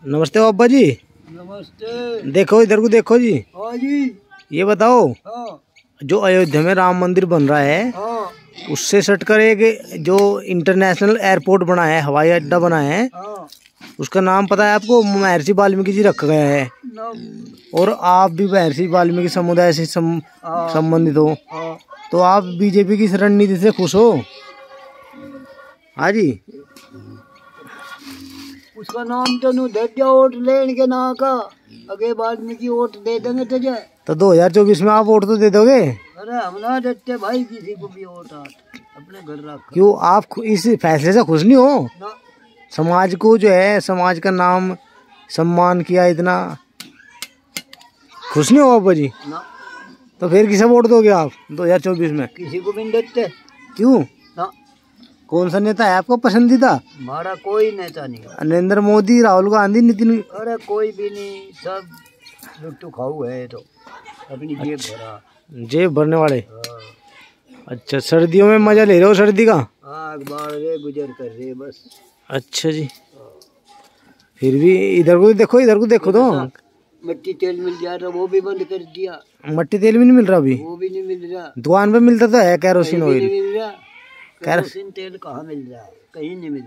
नमस्ते बाबा जी। नमस्ते। देखो इधर को देखो जी। हाँ जी। ये बताओ, हाँ। जो अयोध्या में राम मंदिर बन रहा है, हाँ। उससे सटकर एक जो इंटरनेशनल एयरपोर्ट बना है, हवाई अड्डा बना है, हाँ। उसका नाम पता है आपको? महर्षि वाल्मीकि जी रखा गया है। और आप भी महर्षि वाल्मीकि समुदाय से संबंधित हो, तो आप बीजेपी की रणनीति से खुश हो? हाँ जी। उसका नाम तो नु दे दिया वोट लेने के ना का, अगे वाल्मीकि वोट दे देंगे तुझे। तो 2024 में आप वोट तो दे दोगे? अरे हम ना देते भाई किसी को भी वोट, अपने घर रख। क्यों आप इस फैसले से खुश नहीं हो? ना। समाज को जो है, समाज का नाम सम्मान किया, इतना खुश नहीं हो बाबा जी? ना। तो फिर किसे वोट दोगे आप 2024 में? किसी को भी नहीं देते। क्यों? ना। कौन सा नेता है आपको पसंदीदा? हमारा कोई नेता नहीं है। नरेंद्र मोदी, राहुल गांधी, नितिन? अरे कोई भी नहीं, सब लुट्टू खाऊ है, तो अपनी जेब भरा। जेब भरने वाले। अच्छा, सर्दियों में मजा ले रहे हो सर्दी का? आग बाढ़ रे गुजर कर रहे बस। अच्छा जी। फिर भी इधर को देखो, इधर को देखो तो। मिट्टी तेल मिल जा रहा, वो भी बंद कर दिया। मट्टी तेल भी नहीं मिल रहा अभी? वो भी नहीं मिल रहा। दुकान पे मिलता तो है कैरोसिन ऑयल। नहीं मिल रहा। कैरोसिन तेल कहाँ मिल रहा है? कहीं नहीं मिल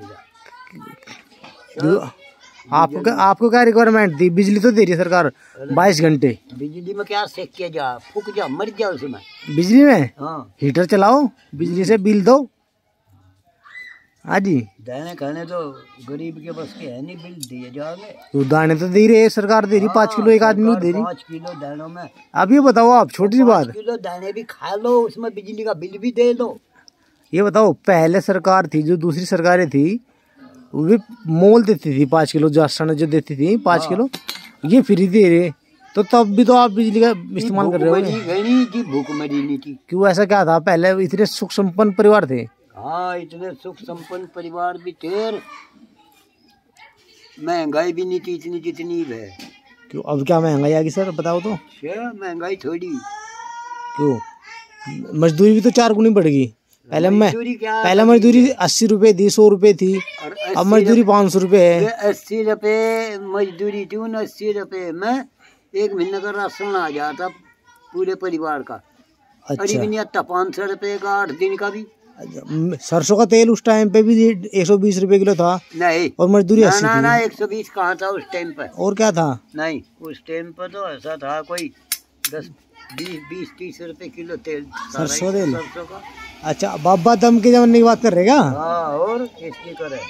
रहा। आपको क्या रिक्वायरमेंट थी? बिजली तो दे रही है सरकार 22 घंटे। बिजली में क्या सेक किया जा, फूक जा, मर जा उसमें। बिजली में? हाँ। हीटर चलाओ, बिजली से बिल दो। हाँ जी। दाने खाने तो गरीब के बस के है नहीं, बिल दिए जाओगे। तो दाने तो दे रही है सरकार, दे रही 5 किलो एक आदमी को दे रही। 5 किलो दानों में। अब ये बताओ आप, छोटी सी बात, 5 किलो दाने भी खा लो, उसमें बिजली का बिल भी दे लो। ये बताओ, पहले सरकार थी, जो दूसरी सरकारें थी, वो भी मोल देती थी 5 किलो, जो देती थी 5 किलो, ये फ्री दे रहे। तो तब भी तो आप बिजली का इस्तेमाल कर रहे हो। भूख मरी नहीं थी। क्यों? ऐसा क्या था? पहले इतने सुख संपन्न परिवार थे। हाँ, इतने सुख संपन्न परिवार भी थे, महंगाई भी नहीं थी इतनी जितनी है। क्यों? अब क्या महंगाई आ गई सर, बताओ तो। महंगाई थोड़ी। क्यों? मजदूरी भी तो 4 गुनी बढ़ गई। पहले मजदूरी 80 रुपए थी, 100 रुपए थी, अब मजदूरी 500 रुपए है। 80 रुपए मजदूरी थी, उन 80 रुपए में 1 महीने का राशन आ जाता पूरे परिवार का। अच्छा। अरे भी नहीं आता 500 रुपए का 8 दिन का भी। सरसों का तेल उस टाइम पे भी 120 रुपए किलो था। नहीं। और मजदूरी 80 थी। ना 120 कहाँ था उस टाइम पर? और क्या था? नहीं, उस टाइम पर तो ऐसा था, कोई 20-30 रुपए किलो तेल, सरसों तेल। सरसों का। अच्छा, बाबा दम के जमाने की बात कर रहे क्या? हाँ, और किसकी करे?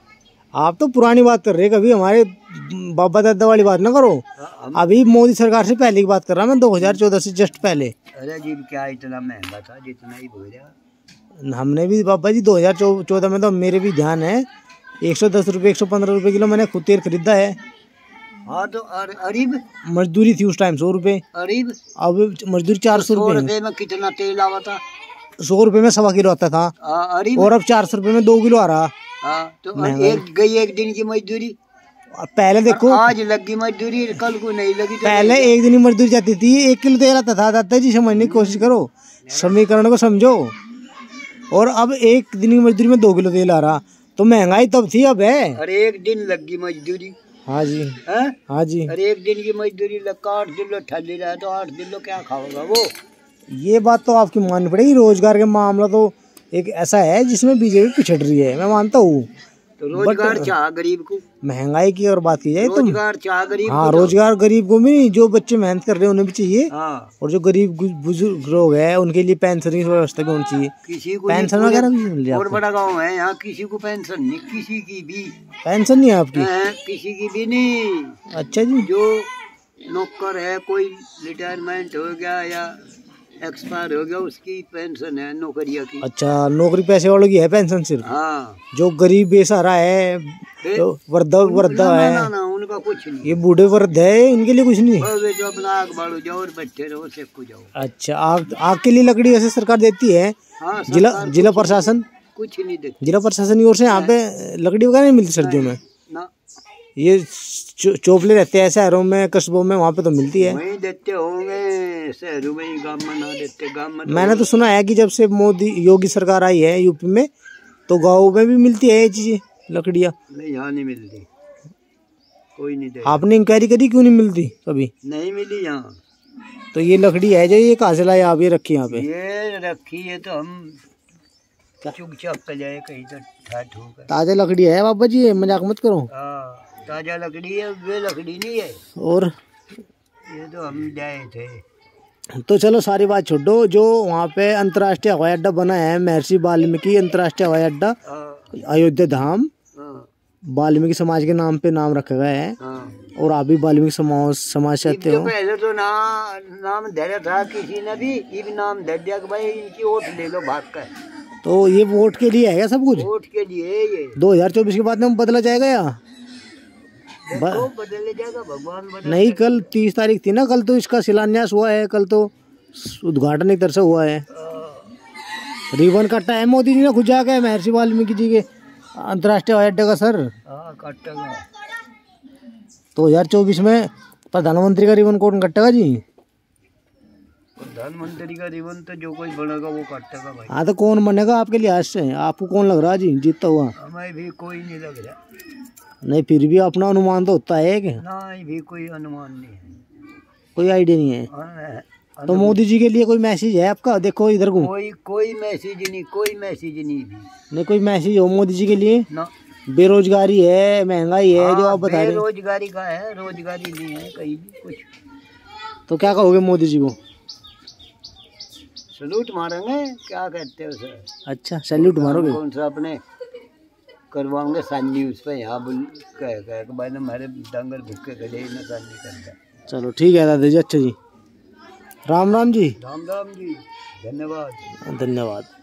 आप तो पुरानी बात कर रहे, कभी हमारे बाबा दादा वाली बात ना करो। अभी मोदी सरकार से पहले की बात कर रहा मैं, 2014 से जस्ट पहले। अरे जी, क्या इतना महंगा था, जितना ही बोला। हमने भी बाबा जी 2014 में, तो मेरे भी ध्यान है, 110 रुपये 115 रुपये किलो मैंने खुद तेल खरीदा है। हाँ, तो अरीब मजदूरी थी उस टाइम 100 रुपये। अरीब अब मजदूरी 400 रुपये में कितना तेल आवा था? 100 रुपये में 1.25 किलो आता था। अरीब। और अब 400 रुपये में 2 किलो आ रहा। तो एक दिन की मजदूरी। पहले देखो, आज लगी मजदूरी, कल को नहीं लगी। पहले एक दिन की मजदूरी जाती थी, 1 किलो तेल आता था। दादाजी समझने की कोशिश करो, समीकरण को समझो। और अब एक दिन की मजदूरी में 2 किलो तेल आ रहा, तो महंगाई तब थी, अब है। अरे 1 दिन लगी मजदूरी। हाँ जी। हाँ जी। अरे 1 दिन की मजदूरी लगा, 8 दिन ठंडी रहा, तो 8 दिन क्या खाओगा वो? ये बात तो आपकी माननी पड़ेगी। रोजगार के मामला तो एक ऐसा है जिसमें बीजेपी पिछड़ रही है, मैं मानता हूँ। तो रोजगार चाह गरीब को। महंगाई की अगर बात की जाए तो रोजगार चाह गरीब। हाँ, रोजगार गरीब को भी नहीं, जो बच्चे मेहनत कर रहे हैं उन्हें भी चाहिए। हाँ। और जो गरीब बुजुर्ग लोग हैं उनके लिए पेंशन की व्यवस्था भी होनी चाहिए। किसी को पेंशन वगैरह भी मिल जाए। और बड़ा गाँव है यहाँ, किसी को पेंशन नहीं, किसी की भी पेंशन नहीं है आपकी? किसी की भी नहीं। अच्छा जी। जो नौकर है, कोई रिटायरमेंट हो गया या एक्सपायर हो गया, उसकी पेंशन है नौकरिया की। अच्छा, नौकरी पैसे वालों की है पेंशन सिर्फ? हाँ। जो गरीब बेसहारा है, तो वृद्धा है, ना, उनका कुछ नहीं। ये बूढ़े वृद्ध है, इनके लिए कुछ नहीं। वे जो अपना आग बाड़ो जाओ और बैठे रहो, सेको जाओ। अच्छा, आग के लिए लकड़ी वैसे सरकार देती है? हाँ, जिला प्रशासन कुछ नहीं देती। जिला प्रशासन की ओर से यहाँ पे लकड़ी वगैरह नहीं मिलती सर्दियों में ना। ये चोपले रहते हैं शहरों में, कस्बों में, वहाँ पे तो मिलती है। वहीं देते होंगे, शहरों में ही, गाँव में ना देते। गाँव में मैंने तो सुना है कि जब से योगी सरकार आई है यूपी में, तो गाँव में भी मिलती है ये चीजें, लकड़ियाँ। नहीं, यहाँ नहीं मिलती। कोई नहीं दे। आपने इंक्वायरी करी, क्यों नहीं मिलती कभी? नहीं मिली यहाँ। तो ये लकड़ी है जो ये कहाँ से लाए आप, ये रखी यहाँ पे? ये रखी है तो हम चुपचाप पे जाए कहीं तो ठाठ होकर। ताजा लकड़ी है बाबा जी, मजाक मत करो। ताजा लकड़ी है, वे लकड़ी नहीं है। और ये तो हम जाए थे। तो चलो सारी बात छोड़ो, जो वहाँ पे अंतर्राष्ट्रीय हवाई अड्डा बना है, महर्षि वाल्मीकि अंतर्राष्ट्रीय हवाई अड्डा अयोध्या धाम, वाल्मीकि समाज के नाम पे नाम रखा गया है। और आप भी वाल्मीकि समाज से आते हो। पहले तो नाम धरा था किसी ने भी, ये भी नाम धर दिया कि भाई इनकी वोट ले लो भाग कर। तो ये वोट के लिए है क्या सब कुछ? वोट के लिए ये 2024 के बाद में बदला जाएगा या बदल जाएगा? भगवान बदल। नहीं, कल 30 तारीख थी ना, कल तो इसका शिलान्यास हुआ है, कल तो उद्घाटन एक तरह से हुआ है। रिबन कटा है मोदी जी ने खुद जाके महर्षि वाल्मीकि जी के अंतर्राष्ट्रीय हवाई अड्डे का सर। कटेगा 2024 में प्रधानमंत्री का रिबन कौन कटेगा जी? प्रधानमंत्री का रिबन तो जो कोई बनेगा वो काटेगा भाई। हाँ तो कौन बनेगा आपके लिहाज से? आपको कौन लग रहा है जी जीतता हुआ? हमें भी कोई नहीं लग रहा। नहीं, फिर भी अपना अनुमान तो होता है कि नहीं, भी कोई अनुमान नहीं है, कोई आइडिया नहीं है। तो मोदी जी के लिए कोई मैसेज है आपका? देखो इधर को। कोई मैसेज नहीं, कोई मैसेज नहीं भी। नहीं, कोई मैसेज हो मोदी जी के लिए? ना। बेरोजगारी है, महंगाई है, जो आप बता रहे हैं। बेरोजगारी का है, रोजगारी नहीं है कहीं भी कुछ। तो क्या कहोगे मोदी जी को? सैल्यूट मारेंगे, क्या कहते हो सर? अच्छा, सैल्यूट मारोगे? कौन सा अपने करवाओगे सन न्यूज़ पे, यहाँ बोल कह भाई हमारे डंगर भूखे खड़े ही नशा नहीं करता। चलो ठीक है दादा जी, अच्छा जी, राम राम जी। राम राम जी, धन्यवाद। धन्यवाद।